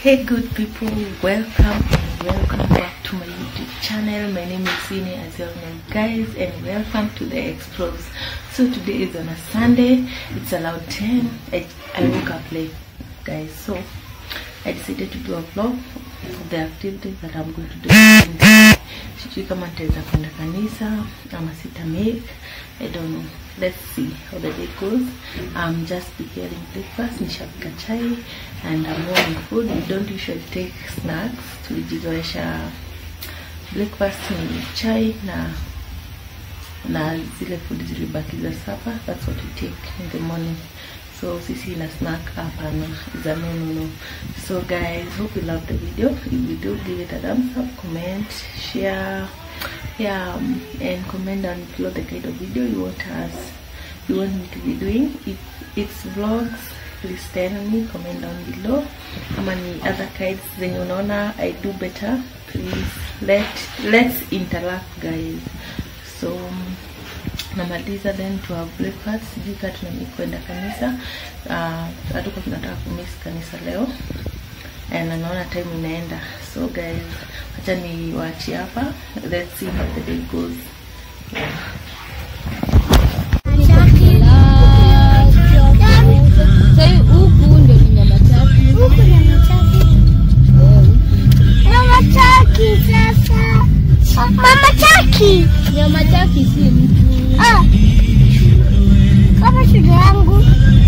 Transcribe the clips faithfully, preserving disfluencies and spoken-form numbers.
Hey good people, welcome and welcome back to my YouTube channel. My name is Zini, as you all know guys, and welcome to the Explores. So today is on a Sunday, it's around ten. I, I woke up late guys, so I decided to do a vlog of the activities that I'm going to do. Sijui kama nitaweza kwenda kanisa ama sita make, I don't know. Let's see how the day goes. I'm just preparing breakfast, nishapika chai, and I'm warming food. We don't usually take snacks. Tulijizoesha breakfast ni chai na na zile food zilibaki za supper. That's what we take in the morning. So sisi na snack hapana, is a no no no. So guys, hope you love the video. If you do, give it a thumbs up, comment, share, yeah, um, and comment down below the kind of video you want us you want me to be doing. If it's vlogs, please tell me, comment down below. How many other kinds zenye unaona I do better, please let let's interact guys. So namaliza then to have breakfast. Jika tunani kwenda kanisa, uh, hatuko tunataka kumiss kanisa leo, and anaona time inaenda. So guys, acha ni wachi hapa, let's see how the day goes. Say huku ndio ni nyama chaki. Huku nyama chaki. Nyama chaki sasa. Mama chaki. Nyama chaki si mtu. Ah. Kama shule yangu.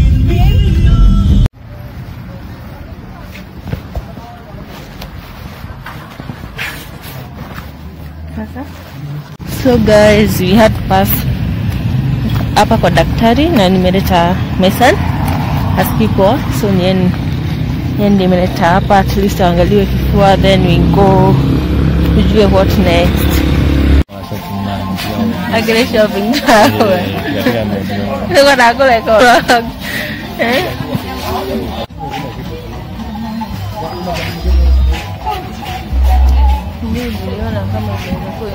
So guys, we had pass hapa kwa daktari na nimeleta my son as people, so nien nien nimeleta hapa at least angaliwe kifua, then we go tujue what next. Agre shopping now. Niko na kule kwa. Eh? Niliona kama kwa.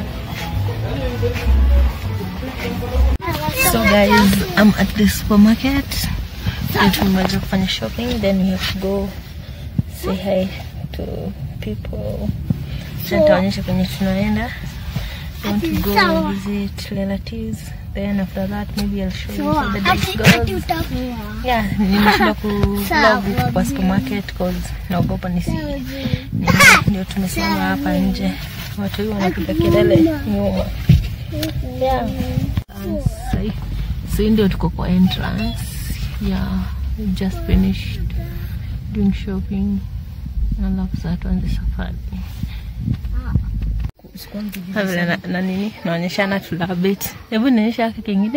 So guys, I'm at the supermarket. Tumeweza kufanya shopping, then we have to go say hi to people. Tutaonyesha kwenye tunaenda. We want to go visit relatives. Then after that maybe I'll show you how the day goes. Yeah, nimeshinda ku vlog kwa supermarket because naogopa nisi. Ndio tumesimama hapa nje. Watu wanapiga kelele nyuma. Yeah. Um, so, so ndio tuko kwa entrance. Yeah, we just finished doing shopping. Alafu sasa tuanze safari. Havile na, na nini? Naonyeshana tulabit. Hebu nionyesha haki kingine.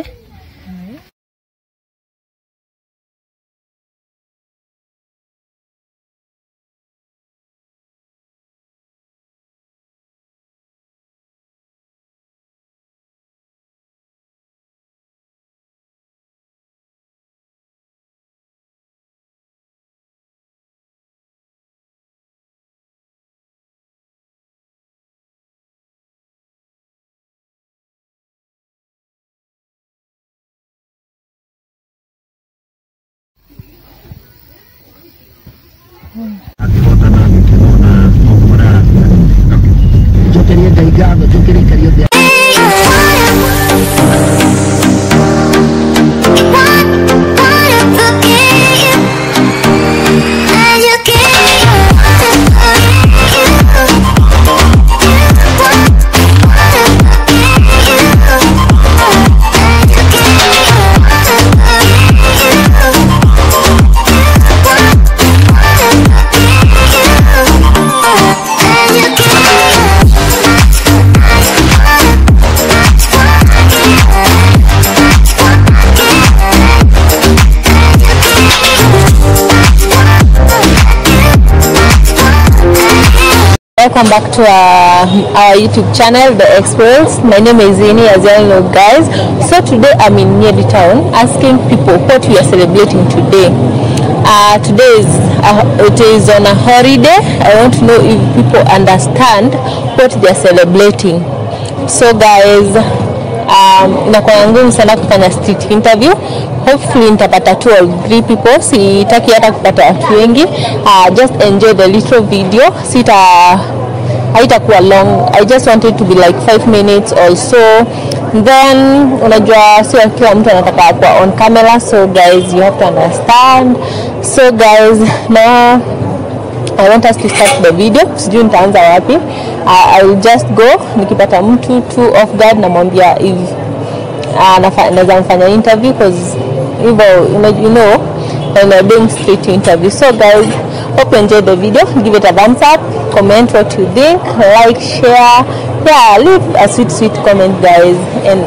Yo quería cargarlo, yo quería cargarlo. Welcome back to our, our YouTube channel, The Explores. My name is Zini, as you all know guys. So today I'm in near the town asking people what we are celebrating today. Uh, today is uh, it is on a holiday. I want to know if people understand what they are celebrating. So guys, um, inakuwa ngumu sana kufanya street interview. Hopefully nitapata two or three people. Sitaki hata kupata watu wengi. Uh, just enjoy the little video. Sita haitakuwa long. I just want it to be like five minutes or so. Then unajua sio kila mtu anataka kuwa on camera, so guys you have to understand. So guys, now I want us to start the video. Sijui nitaanza wapi. uh, I will just go nikipata mtu two off guard na mwambia if uh, naweza mfanya interview, because hivyo you know when we're doing street interview. So guys, hope you enjoy the video. Give it a thumbs up, comment what you think, like, share, yeah, leave a sweet sweet comment guys. And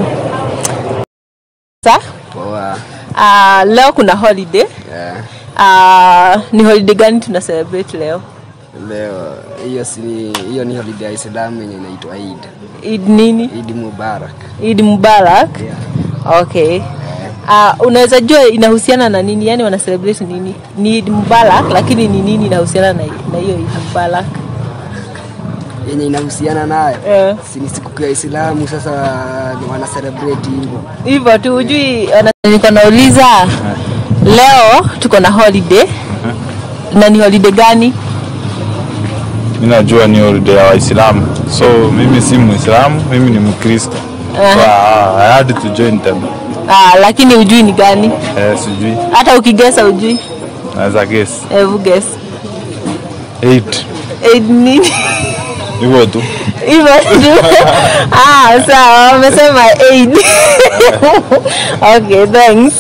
sa Poa. uh, leo kuna holiday. Yeah. Uh, ni holiday gani tuna celebrate leo? Leo hiyo si hiyo ni holiday ya Islam yenye inaitwa Eid. Eid nini? Eid Mubarak. Eid Mubarak. Yeah. Okay. Uh, unaweza jua inahusiana na nini? Yani wana celebrate nini? Ni Eid Mubarak, lakini ni nini inahusiana na na hiyo Eid Mubarak? Yenye inahusiana nayo. Yeah. Si ni siku ya Islamu, sasa ni wana celebrate hivyo. Hivyo tu hujui. Niko nauliza leo tuko na holiday. Uh-huh. Na ni holiday gani? Mimi najua ni holiday ya Waislamu. So mimi si Muislamu, mimi ni Mkristo. Uh-huh. So uh, I had to join them. Ah, lakini hujui ni gani? Eh, sijui. Hata ukigesa hujui? Naweza guess. Hebu guess. Eight. Eight nini? Hivyo tu. Hivyo tu. Ah, sawa, wamesema eight. Okay, thanks.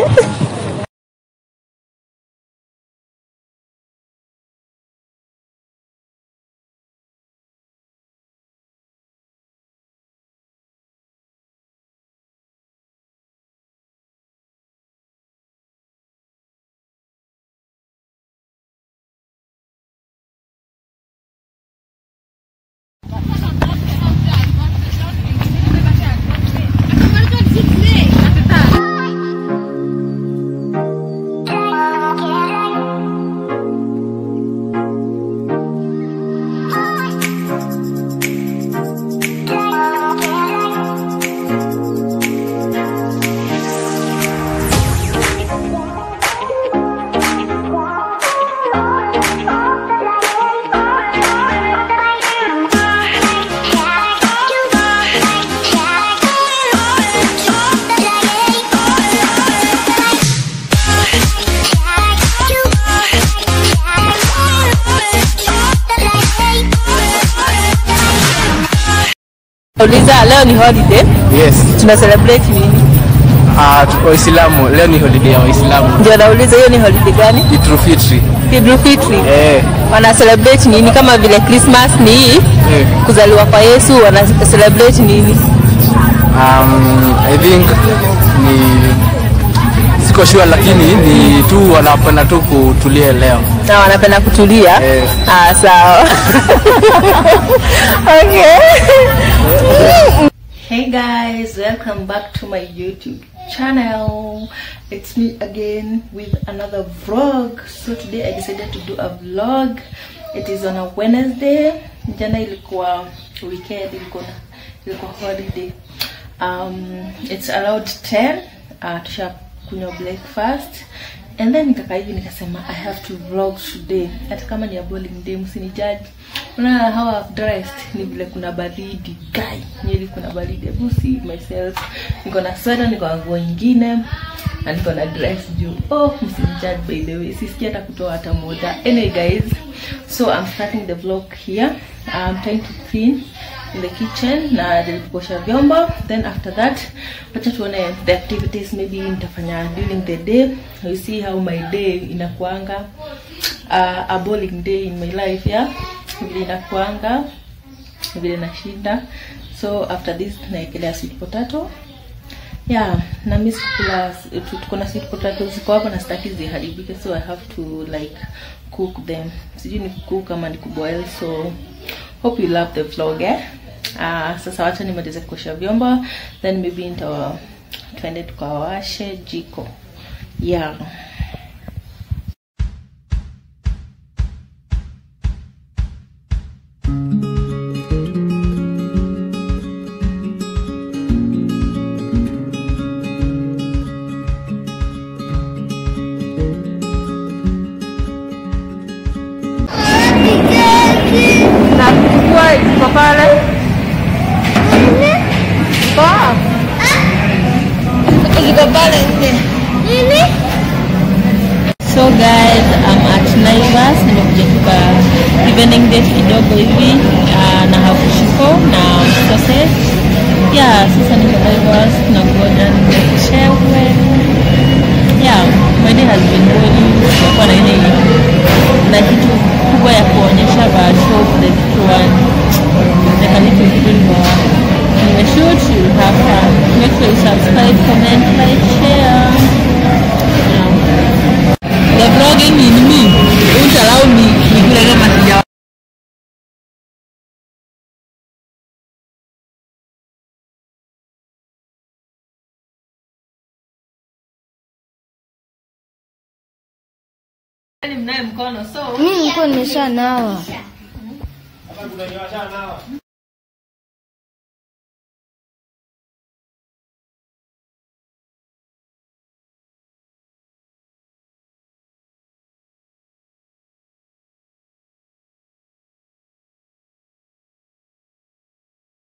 Uliza leo ni holiday? Yes. Tuna celebrate nini? Ah, uh, Waislamu, leo ni holiday ya Waislamu. Ndio nauliza hiyo ni holiday gani? Eid Fitri. Eid Fitri. Eh. Wana celebrate nini kama vile Christmas ni eh, kuzaliwa kwa Yesu, wana celebrate nini? Um, I think ni siko sure, lakini ni tu wanapenda tu kutulia leo. Na wanapenda kutulia? Eh. Ah, sawa. Okay. Hey guys, welcome back to my YouTube channel. It's me again with another vlog. So today I decided to do a vlog. It is on a Wednesday. Jana ilikuwa weekend, ilikuwa ilikuwa holiday. Um, it's around ten. Uh, tusha kunywa breakfast. And then nikakaa hivi nikasema I have to vlog today. Hata kama ni a bowling day, msinijudge. Unaona how I've dressed, ni vile kuna baridi. Guy, nyeli kuna baridi. Hebu see myself. Niko na sweater, niko na nguo nyingine, na niko na dress juu. Oh, msinijudge by the way. Sisikia hata kutoa hata moja. Anyway guys, so I'm starting the vlog here. I'm trying to clean in the kitchen na nilikosha vyombo. Then after that, wacha tuone the activities maybe nitafanya during the day. You see how my day inakuanga uh, a bowling day in my life, yeah. Vile inakuanga, vile nashinda. So after this naekelea sweet potato. Yeah, na miss kula tuko na sweet potato ziko hapa na sitaki ziharibike, so I have to like cook them. Sijui ni cook ama ni kuboil. So hope you love the vlog, eh? Ah, uh, sasa wacha nimalize kukosha vyombo, then maybe nita twende tukawashe jiko. Yeah. Oi, iko pale. Poa. Iko pale nje. Nini? So guys, I'm at Naivas. Nimekuja kwa evening date kidogo hivi uh, na hafushiko na sausage. Yeah, sasa niko Naivas na ngoja nimekishewe. Yeah, my day has been going kwa na ile na kitu kubwa ya kuonyesha ba show the little one. Like a little bit more. In the shoot, you have fun. Make sure you subscribe, comment, like, share. Yeah. The vlogging in me won't allow me to do any material. Mnaye mkono so Mimi niko nimeshanawa.